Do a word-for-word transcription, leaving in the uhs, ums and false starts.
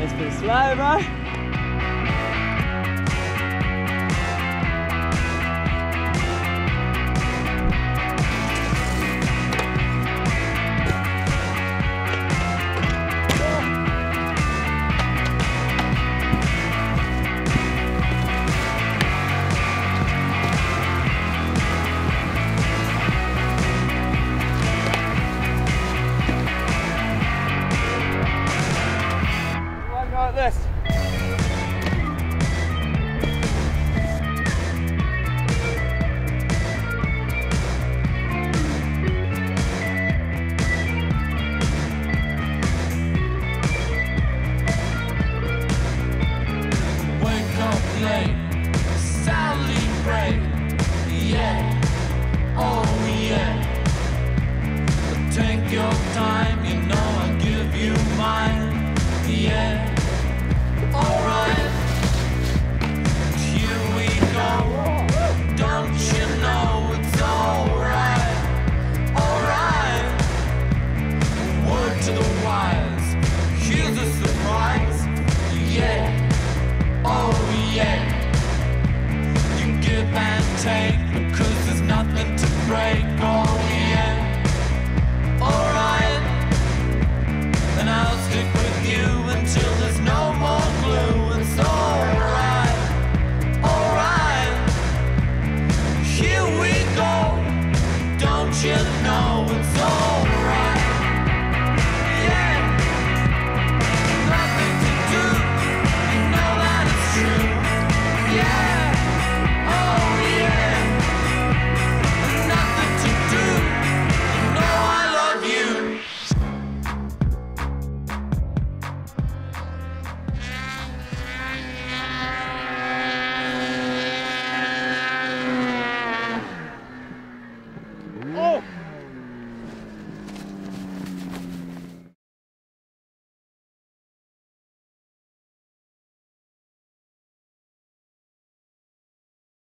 It's pretty slow, bro. Like this. Wake up late, celebrate, yeah, oh yeah. But take your time, you know I'll give you mine, yeah. Alright, here we go. Don't you know it's alright? Alright. Word to the wise. Here's a surprise. Yeah. Oh yeah. You give and take, 'cause there's nothing to break. Oh yeah.